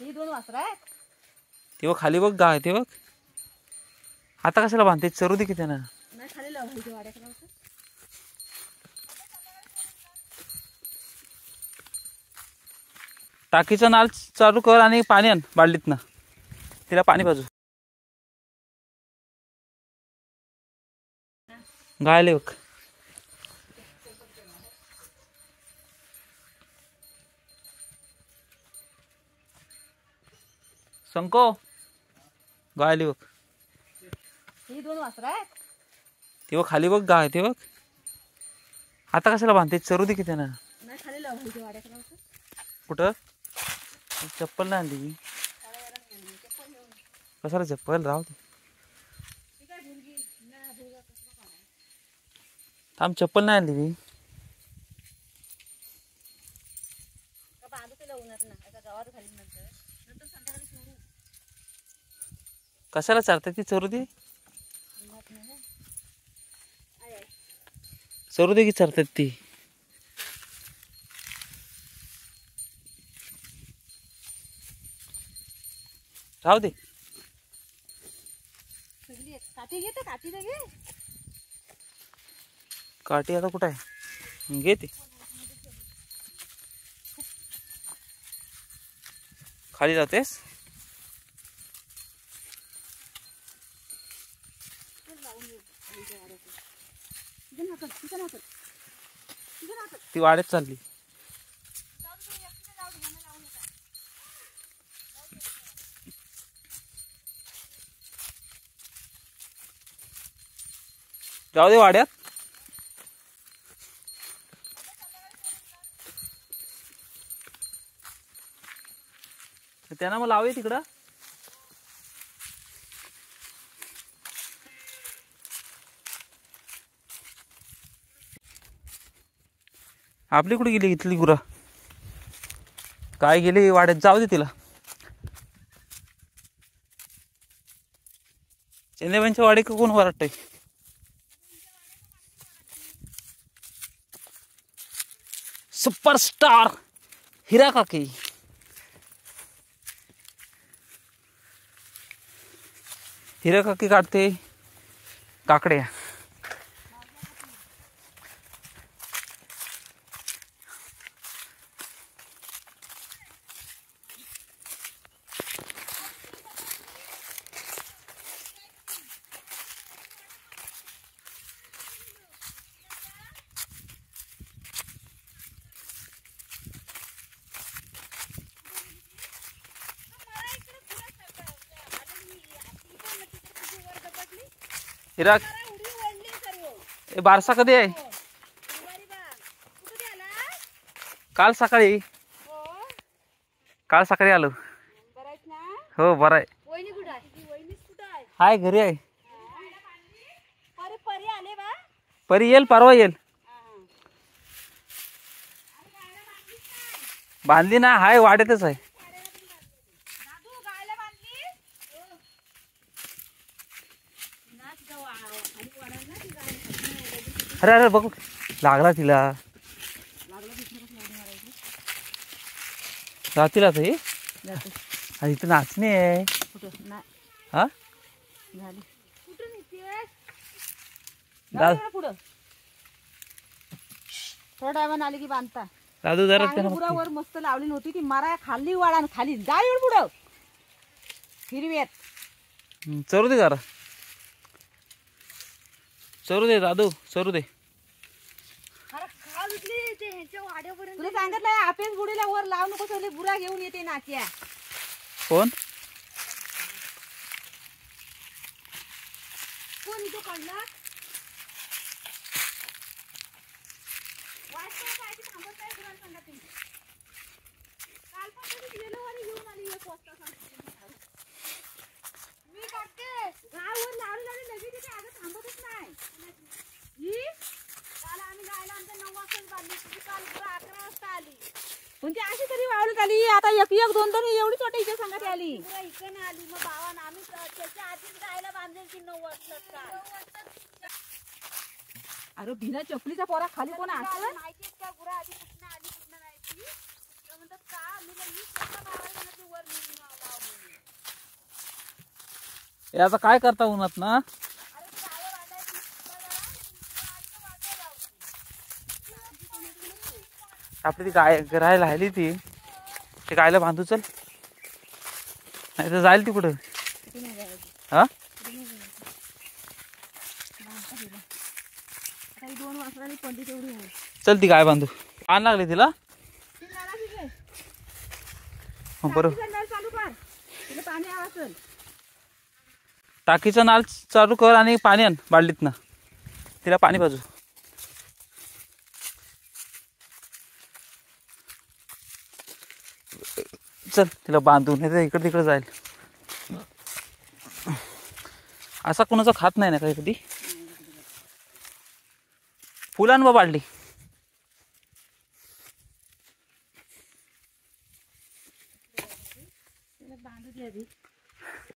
ही दोन वासरं आहेत. तेव्हा खाली बघ गाय ते बघ. आता कशाला बांधते चरू दे की त्यांना. नाही खाली लावायची वाड्याकडे होतं. टाकीचा नाल चालू कर आणि पाणी आण बाल्डीत ना. तिला पाणी पाजू. गायले बघ. संको गायले बघ. ही दोन वासरं आहेत. तेव्हा खाली बघ गाय ते बघ. आता कशाला बांधते चरू दे की त्यांना. नाही खाली लावायची वाड्याकडे होतं. कुठं चप्पल नाही आणली. कशाला चप्पल राहू दे. थांब चप्पल नाही आणली मी. कशाला चालतात ती चरू दे. चरू दे की चालतात ती. राहू दे. काठी घेते काठी दे घे. काठी आता कुठं आहे घे ते. खाली जातेस. ती वाढत चालली. जाऊ दे वाड्यात. त्यांना मग लावे तिकडं. आपली कुठे गेली इथली गुरा. काय गेली वाड्यात. जाऊ दे तिला. चंदेबाईंच्या वाडी का कोण वरटतंय. सुपरस्टार हिरा काकी. हिरा काकी काढते काकड्या. हिरा ए बारसा कधी आहे. काल सकाळी. काल सकाळी आलो. हो बरं आहे. हाय घरी आहे. परी येईल परवा येईल. बांधली ना हाय वाड्यातच आहे. अरे अरे बघ लागला तिला. रात्रीला हे इथं नाचणे आहे. हा पुढं थोड्या टायमानं आली की बांधता. दादू जरा वर मस्त लावली नव्हती ती मारा खाल्ली वाडा खाली जा एवढं पुढं हिरव्यात. चरू दे जरा. चरू दे दादू चरू दे. तुला सांगितलं आपेच बुडीला वर लावू नको. सगळे बुरा घेऊन येते नाक्या. कोण कोण इथं काढला. मी काढते गावावर लावली लावली लगेच तिथे आता थांबतच नाही. काल आम्ही गायला आमच्या 9 वाजताच बांधली. काल 11 वाजता आली. म्हणजे अशी तरी वावळत आली. आता एक एक दोन दोन एवढी छोटी इथे सांगत आली. इकडे आली मग बावन आम्ही त्याच्या आधीच गायला बांधेल की 9 वाजता. अरे बिना चपलीचा पोरा खाली कोण असलं माहिती का गुरा आधी कुठनं आली कुठनं नाही ती म्हणतात का मी वर याचा काय करता उन्हात ना? आपली ती गाय राहायला राहिली ती गायला बांधू चल, नाही तर जाईल ती कुठं. हा 2 वासरांनी पंडित एवढी आहे. चल ती गाय बांधू. आण लागली तिला. बरोबर चालू कर, तिला पाणी हवं असेल. टाकीचा नाल चालू कर आणि पाणी आण बादलीत ना, तिला पाणी पाजू. चल तिला बांधू, नाही तर इकडे तिकडे जाईल. असा कोणाचा खात नाही ना काही कधी. फुलान बा बादली. बांधू दे आधी.